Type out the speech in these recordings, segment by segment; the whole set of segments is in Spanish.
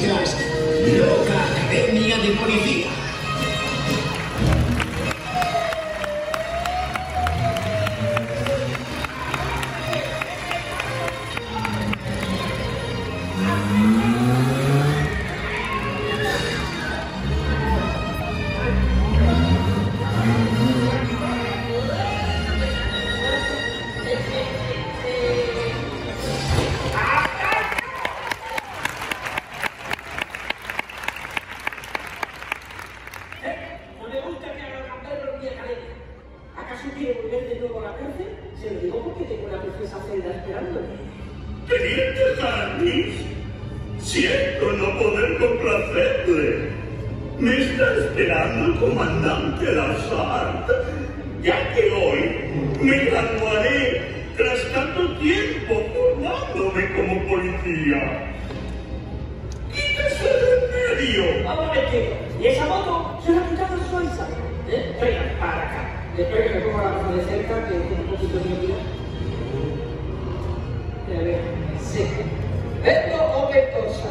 escuchas Loca Academia de Policía. Teniente Harris, siento no poder complacerle. Me está esperando el comandante Lazard, ya que hoy me graduaré tras tanto tiempo formándome como policía. ¡Quítese de medio! Vamos a ver, ¿y esa moto se la ha quitado Suiza? Venga, para acá. Después que me pongo la mano de cerca, que tiene un poquito de vida. A ver, sí. Veto o vetosa.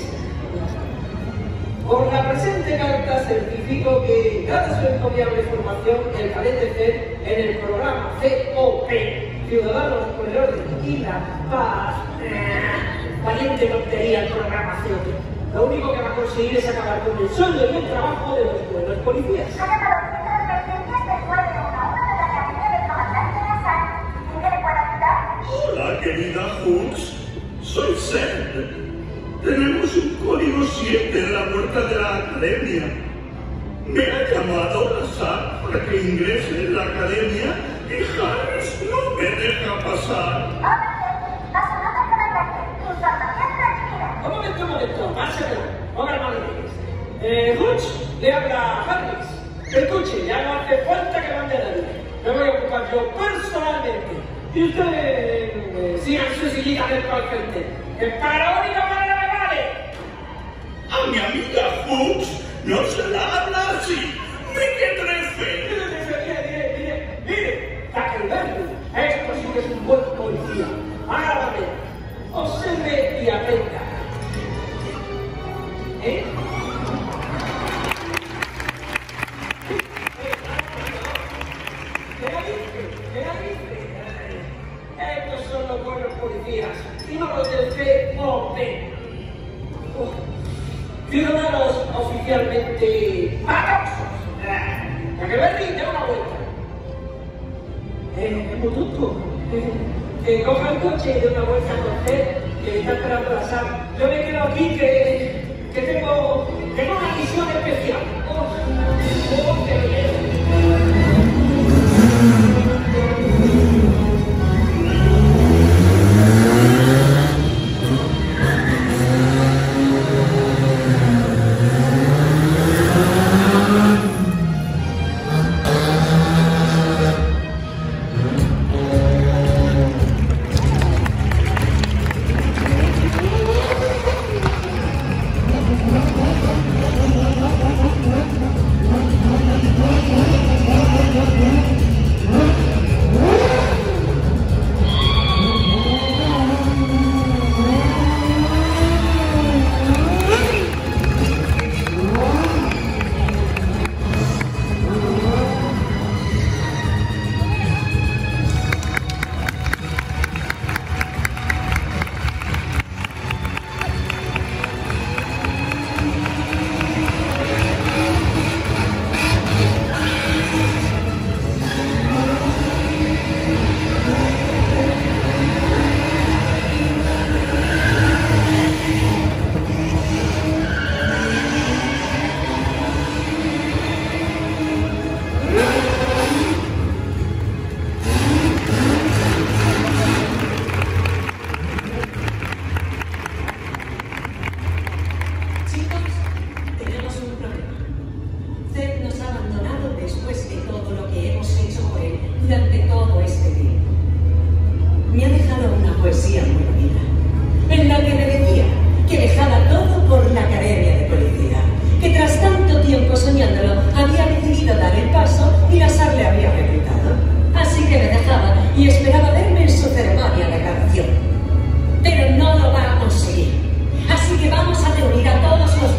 Por la presente carta certifico que, dada su encomiable formación, el cadete C en el programa COP, Ciudadanos por el Orden y la Paz, valiente tontería el programa COP. Lo único que va a conseguir es acabar con el sueldo y el trabajo de los buenos policías. Hola, querida Hooks. Soy Seth. Tenemos un código 7 en la puerta de la academia. Me ha llamado Lazard para que ingrese en la academia y Harris no me deja pasar. Un momento, pásalo. Ponga la mano en Hooks, le habla a Harris. Escuche, ya no hace falta que mande a nadie. Me voy a ocupar yo personalmente. Y usted siga en su sillita dentro al frente. Que para la única manera que vale. A mi amiga Hooks no se la habla así. ¡Me que trefe! Mire, Tackleberry, esto sí que es un buen policía. Agárrame, observe y aprenda. ¿Eh? Estos son los buenos policías, y no los del COP. Ciudadanos oficialmente patosos. Tackleberry, dé una vuelta. Muy tonto. Que coja el coche y dé una vuelta con usted, que está esperando la sala. Yo me quedo aquí que tengo una misión especial. Qué bien.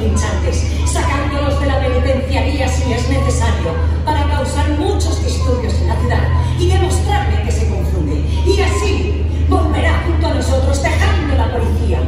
pinchantes, sacándolos de la penitenciaría si es necesario, para causar muchos disturbios en la ciudad y demostrarle que se confunde. Y así volverá junto a nosotros, dejando la policía.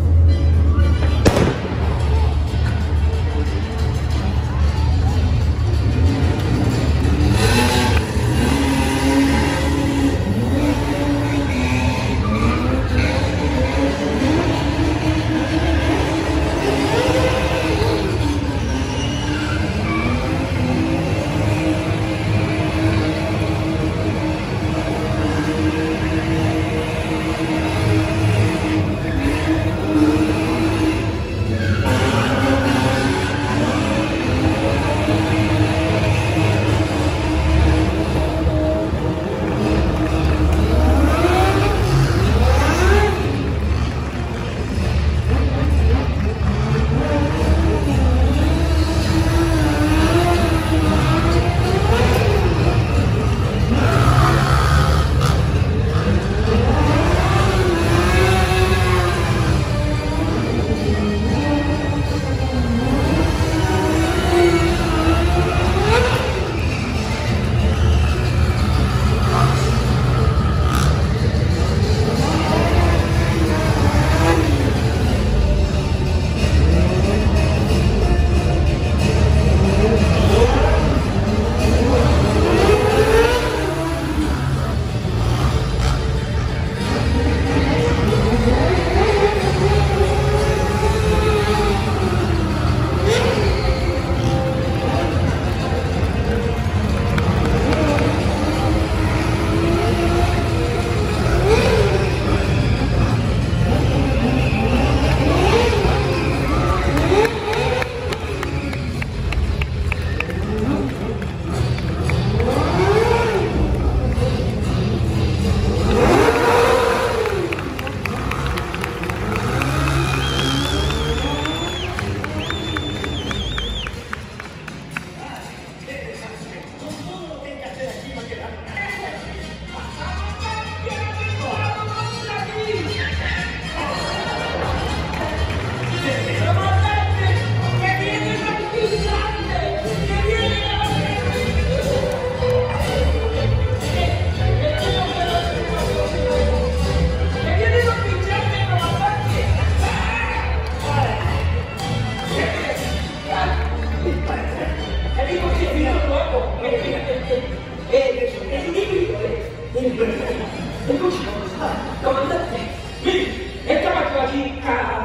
Comandante, mire, estaba yo aquí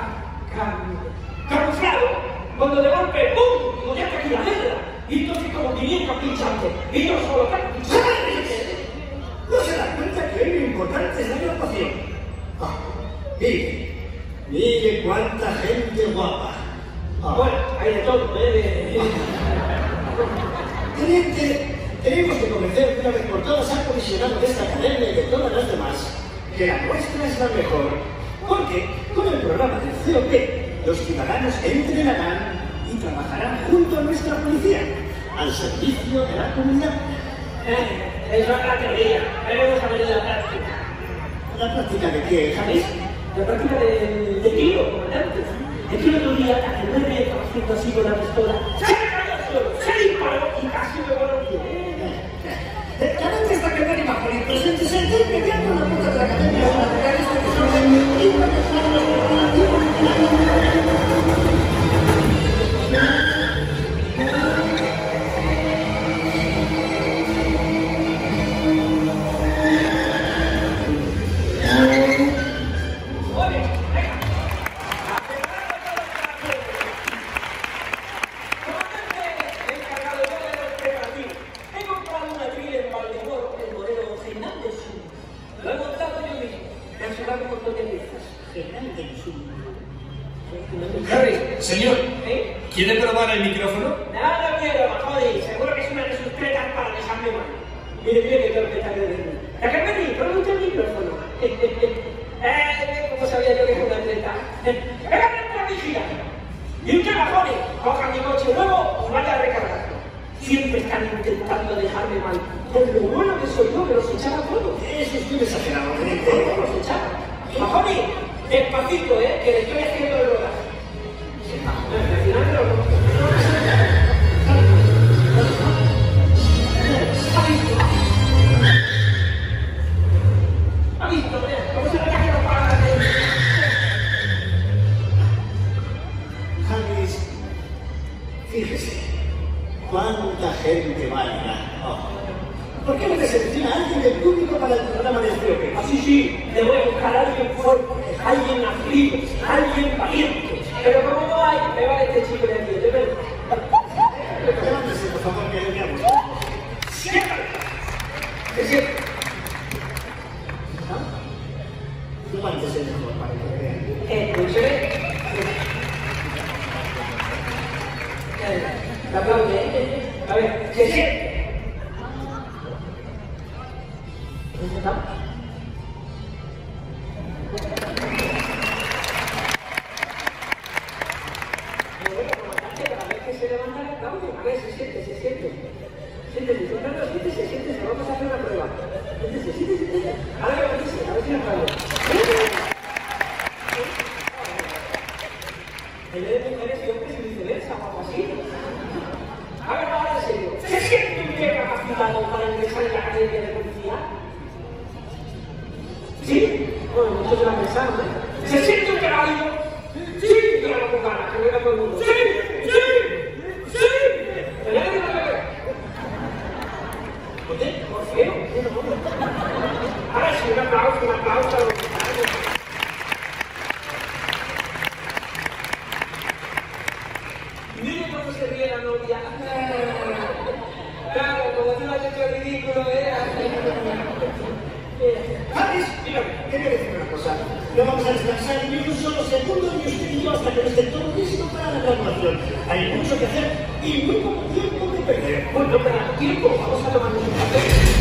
camuflado, cuando de golpe, ¡pum! Digo, ya está aquí la letra. Y entonces como 500 pinchantes, y yo solo ¿No se da cuenta que hoy lo importante es la agrupación? Mire cuánta gente guapa. Bueno, hay de todo, Teniente, tenemos que convencer una vez por todas al comisionado de esta academia y de todas las demás que la nuestra es la mejor, porque con el programa del COP los ciudadanos entrenarán y trabajarán junto a nuestra policía al servicio de la comunidad. Eso es la teoría, veremos a ver la práctica. ¿La práctica de qué, James? La práctica de tiro, comandante. Es que el otro día, a que me estaba haciendo así con la pistola, se cayó al suelo, se disparó y casi me voló el pie. Cada vez está que venir bajo el presente se está inmediato la puta de la academia de la real este desorden y una persona de la Señor, ¿quiere probar el micrófono? Nada quiero, Majodi. Seguro que es una de sus tretas para dejarme mal. Mire qué torpeta que vengo. La Carmeni, pregunta el micrófono. ¿Cómo sabía yo que es una treta? ¡Venga, la vigila! Y usted, Majodi, coja mi coche nuevo y vaya a recargarlo. Siempre están intentando dejarme mal. Por lo bueno que soy yo, que los echaba todos. Eso es muy exagerado, teniente. Los echaba. Majodi, despacito, que le estoy haciendo el rodaje. Al final Fíjese, cuánta gente válida. ¿Por qué no te selecciona a alguien del público para el programa de COP? Así sí, le voy a buscar a alguien fuerte, alguien activo, alguien valiente. Pero como no hay, me vale este chico de aquí, de verdad. Levántese, por favor, que le veamos. ¡Siéntate! ¿Qué siente? Levántese mejor para que le vean. Escúcheme. ¿Me aplaude? A ver, ¿se siente? ¿Dónde está? Cada vez que se levanta el aplaude, a ver, se siente. Siéntese, vamos a hacer una prueba. Siéntese. Ahora a ver si me aplaude. En vez de mujeres y hombres y viceversa, o algo así. A ver, ahora en serio. ¿Se siente usted capacitado para ingresar en la academia de policía? ¿Sí? Bueno, muchos se lo han pensado, ¿eh? ¿Se siente usted válido? Sí, dígalo con ganas, que venga todo el mundo. ¡Sí! ¿Por qué? Ahora sí, un aplauso a los voluntarios. Mire cómo se ríe la novia. Claro, como tú lo has hecho ridículo, Harris, dígame, quería decir una cosa. No vamos a descansar ni un solo segundo ni usted ni yo hasta que no esté todo listo para la graduación. Hay mucho que hacer y muy poco tiempo que perder. Bueno, no perdamos tiempo, vamos a tomarnos un café.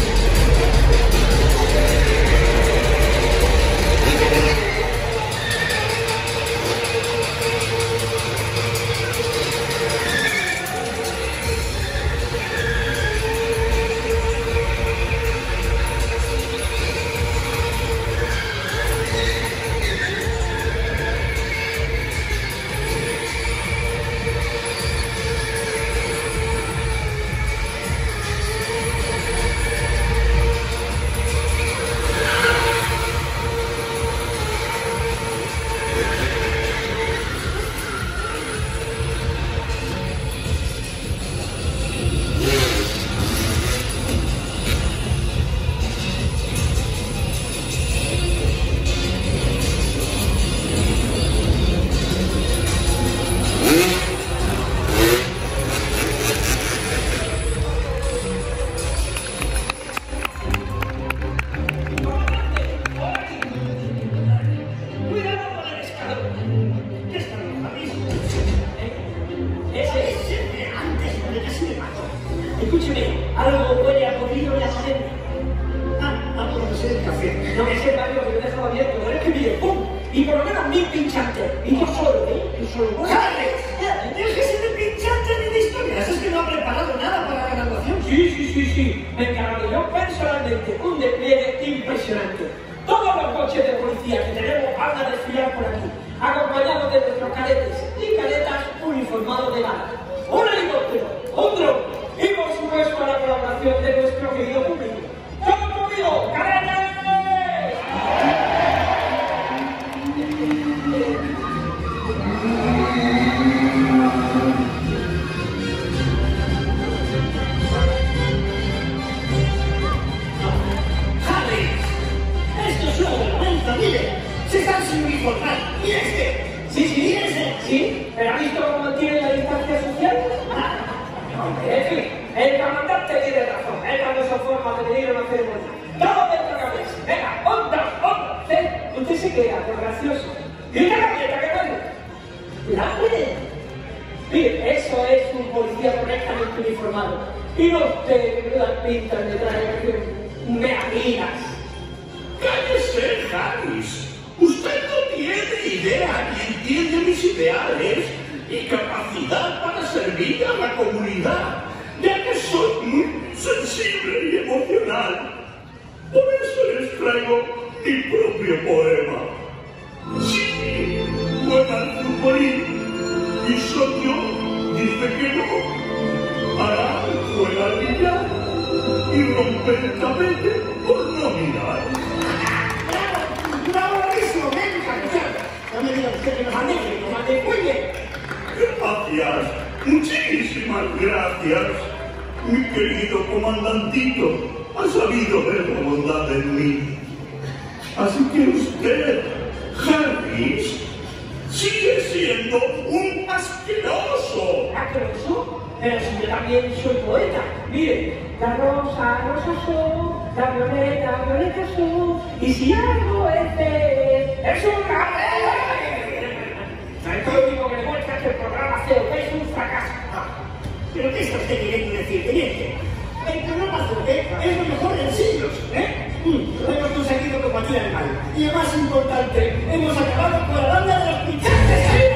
Escúcheme, algo huele a podrido en la academia. Por no ser el café. No me sé, Mario, que lo he dejado abierto. Pero es que mire, ¡pum! Y por lo menos 1000 pinchantes. Y yo solo, Yo solo. ¡Harris! Déjese de pinchantes ni de historias. Es que no ha preparado nada para la graduación. Sí. Me encargaré yo personalmente un despliegue impresionante. Todos los coches de policía que tenemos van a desfilar por aquí, acompañados de nuestros cadetes y cadetas uniformados de gala. Un helicóptero, un dron y por supuesto la colaboración de nuestro querido público. ¡Todos conmigo! ¡Cadetes! Mire, se están sin uniformar. ¿Y este? Sí, pero ¿ha visto cómo mantiene la distancia social? En fin, el comandante tiene razón. Estas no son formas de medir una ceremonia. ¡Todos dentro de la cabeza! ¡Venga, onda! Usted se queda, por gracioso. ¡Y una galleta, que vale! ¡La puede! Mire, eso es un policía correctamente uniformado. Y no usted que me da pintas de traer meaginas. ¡Cállese, Harris! Usted no tiene idea ni entiende mis ideales y capacidad para servir a la comunidad, ya que soy muy sensible y emocional. Por eso les traigo mi propio poema. Sí, juega al futbolín y soy yo, dice que no. Hará juega al billar y rompe el tapete por no mirar. ¡Bravo, bravísimo! ¡Venga, no me diga usted que nos Muy bien. Gracias. Muchísimas gracias. Mi querido comandantito ha sabido ver la bondad en mí. Así que usted, Harris, sigue siendo un asqueroso. ¿Asqueroso? Pero si yo también soy poeta. Mire, la rosa, rosa son, la violeta, violeta son, y si algo es un esto lo único que demuestra es que el programa COP es un fracaso. ¿Pero qué está usted queriendo decir, teniente? El programa COP es lo mejor del siglo, ¿eh? Lo hemos conseguido combatir el mal. Y lo más importante, hemos acabado con la banda de los pinchantes.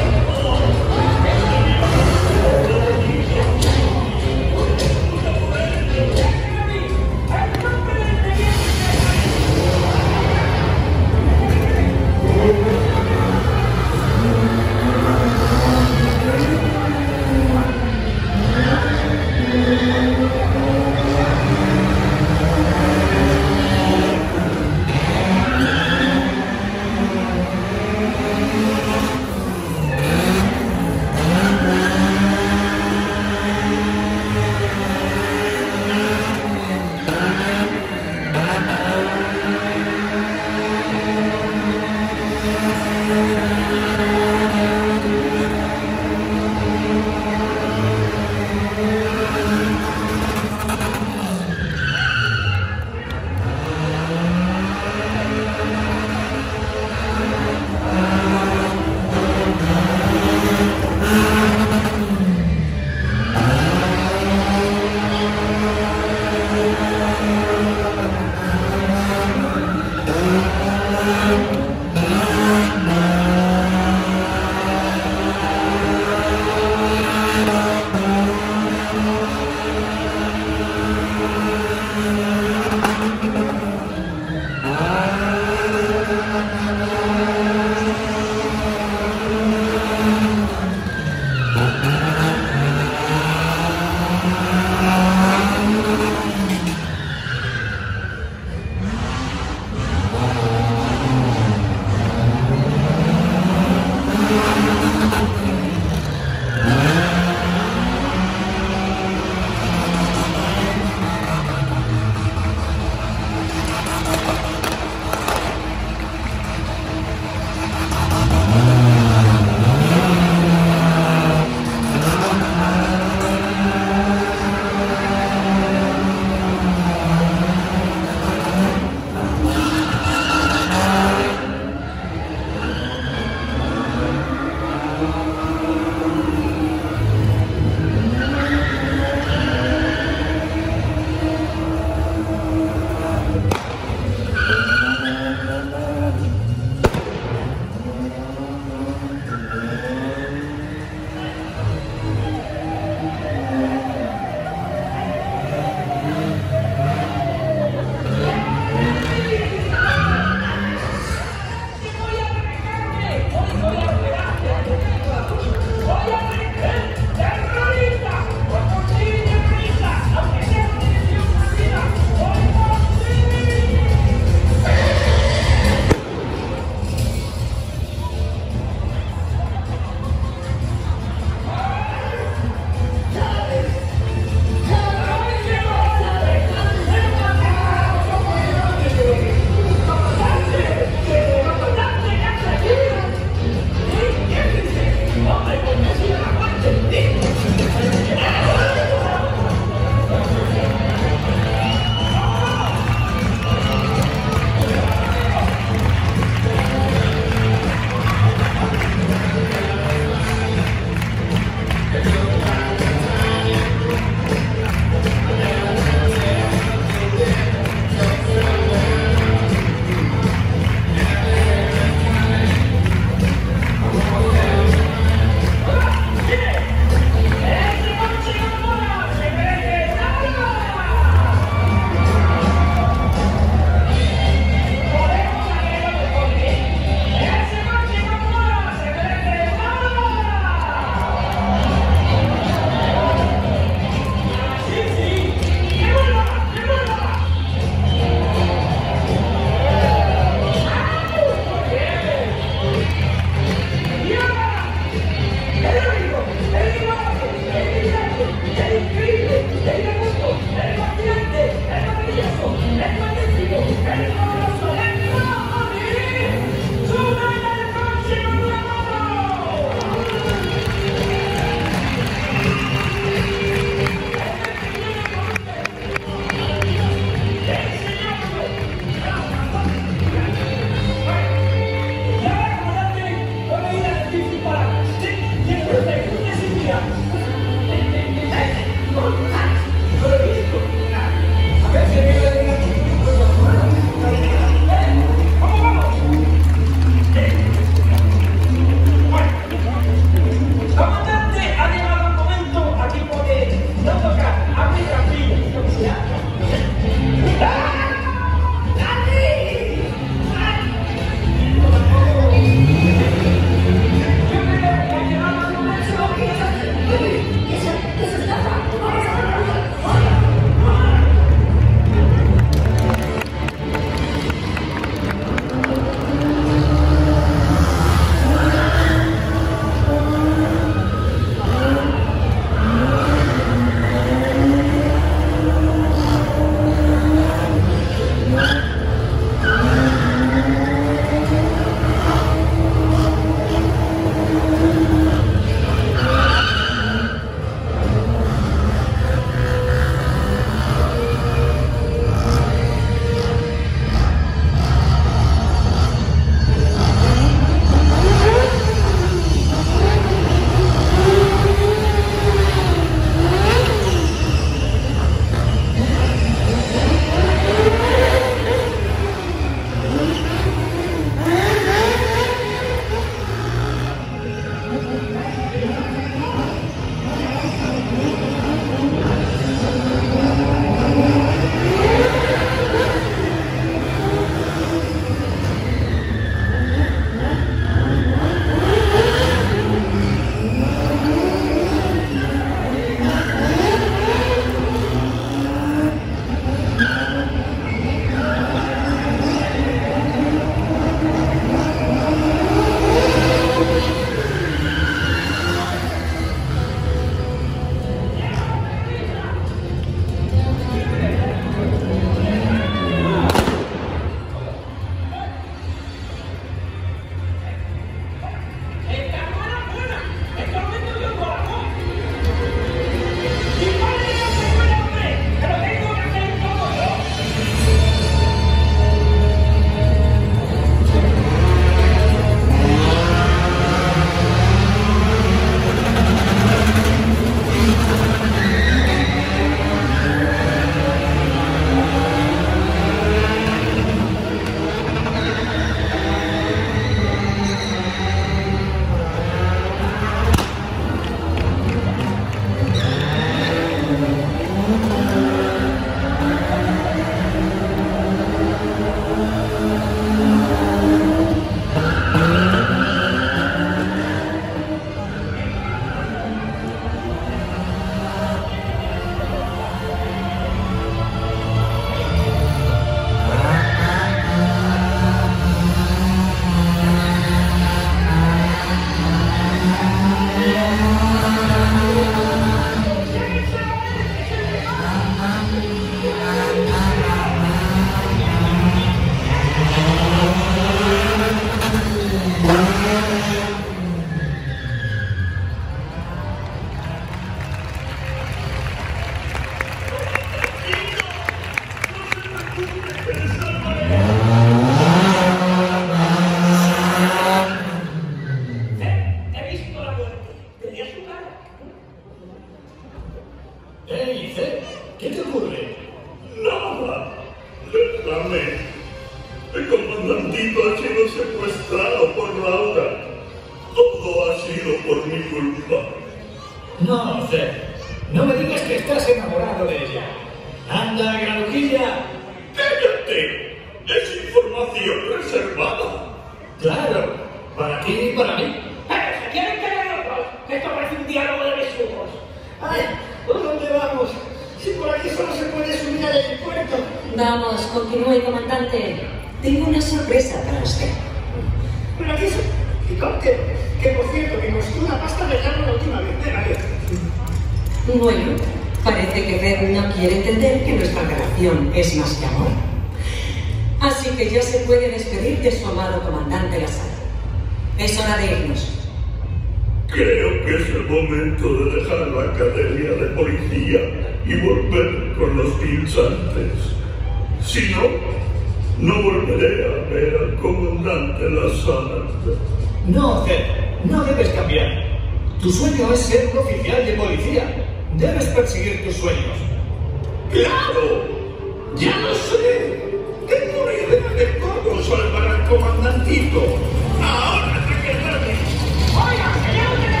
culpa. No, Zed. No me digas que estás enamorado de ella. ¡Anda, granujilla! ¡Cállate! ¡Es información reservada! Claro, para ti y para mí. ¿Se quieren tener los dos? Esto parece un diálogo de besugos. ¡Ay! ¿Por dónde vamos? Si por aquí solo se puede subir al aeropuerto. Vamos, continúe, comandante. Tengo una sorpresa para usted. Pero aquí es que por cierto, me costó una pasta dejarlo la última vez. Venga, Bueno, parece que Zed no quiere entender que nuestra relación es más que amor. Así que ya se puede despedir de su amado comandante Lazar. Es hora de irnos. Creo que es el momento de dejar la academia de policía y volver con los pinzantes. Si no, no volveré a ver al comandante Lazar. No, Zed, no debes cambiar. Tu sueño es ser un oficial de policía. Debes perseguir tus sueños. ¡Claro! ¡Ya lo sé! Tengo una idea de cómo salvar al comandantito. ¡Ahora regresaré! ¡Oiga, señor!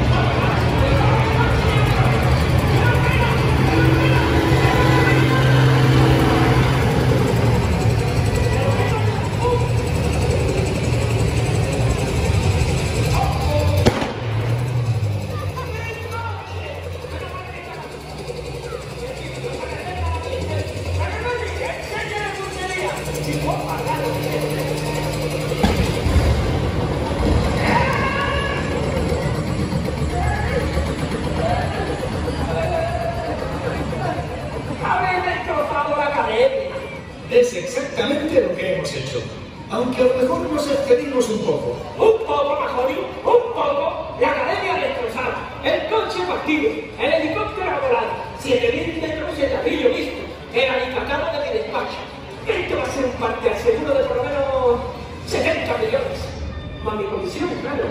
Es exactamente lo que hemos hecho. Aunque a lo mejor nos excedimos un poco. Un poco, Mahoney, un poco. La academia destrozada, el coche partido, el helicóptero volado, 7.000 metros de ladrillo listo, el alicatado de mi despacho. Esto va a ser un parte al seguro de por lo menos 70 millones. Más mi comisión, claro.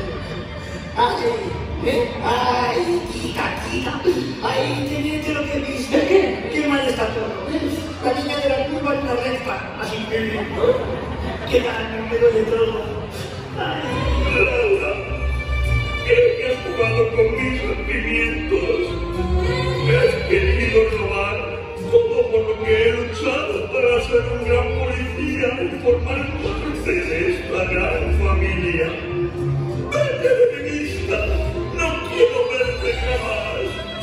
¡Ay, quita! ¡Ay, teniente, lo que viste! ¡Qué mal está todo! La niña de la curva en una recta, así que... ¡Qué daño me duele todo! ¡Ay! Laura, creo que has jugado con mis sentimientos. Me has querido robar todo por lo que he luchado para ser un gran policía y formar parte de esta gran familia. ¡Vete de mi vista! ¡No quiero verte jamás!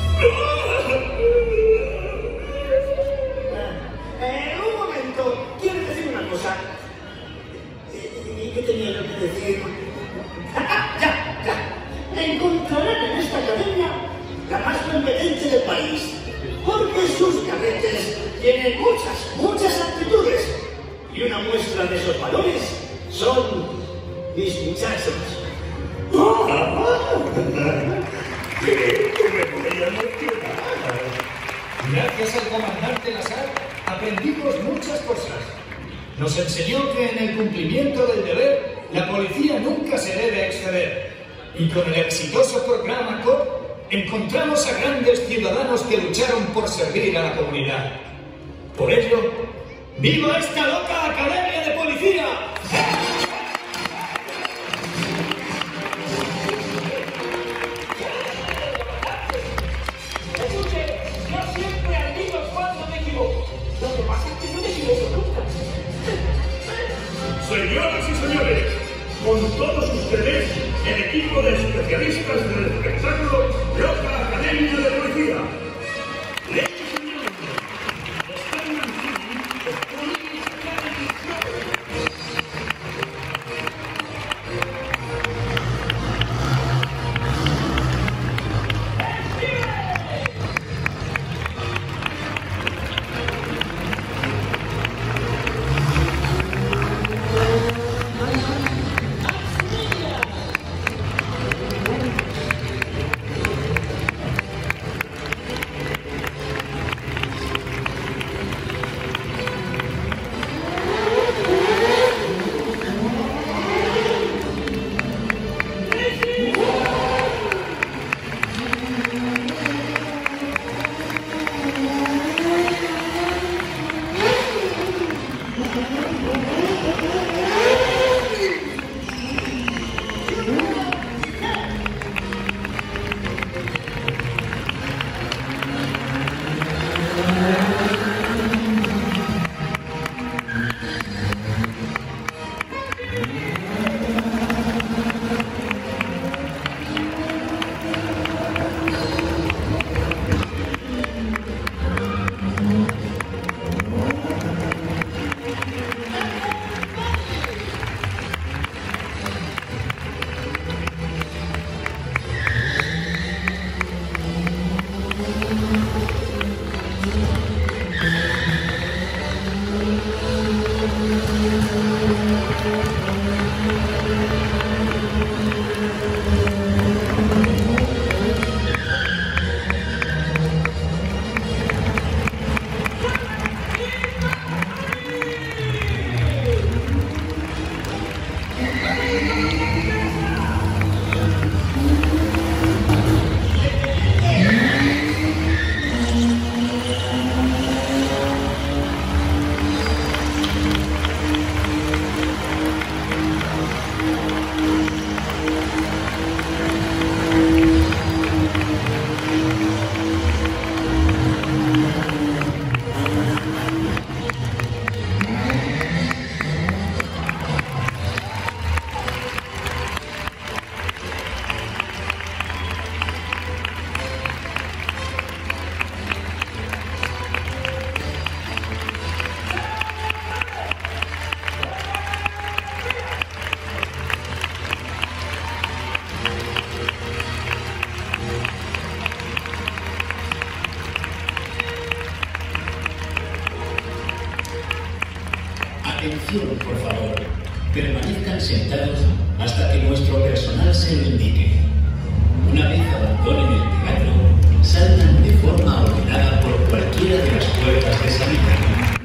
Un momento, quiero decir una cosa. ¿Qué tenía yo que decir? ¡Ya! Encontrarán en esta academia la más competente del país, porque sus cadetes tienen muchas aptitudes, y una muestra de esos valores son mis muchachos. Creo que me voy a emocionar. Gracias al comandante Lazar aprendimos muchas cosas. Nos enseñó que en el cumplimiento del deber la policía nunca se debe exceder. Y con el exitoso programa COP encontramos a grandes ciudadanos que lucharon por servir a la comunidad. Por ello, ¡viva esta loca academia de policía! Señoras y señores, con todos ustedes, el equipo de especialistas del espectáculo Loca Academia de Policía. Ladies and gentlemen, the Stanman team of Police Academy Show. Atención, por favor. Permanezcan sentados hasta que nuestro personal se lo indique. Una vez abandonen el teatro, salgan de forma ordenada por cualquiera de las puertas de salida.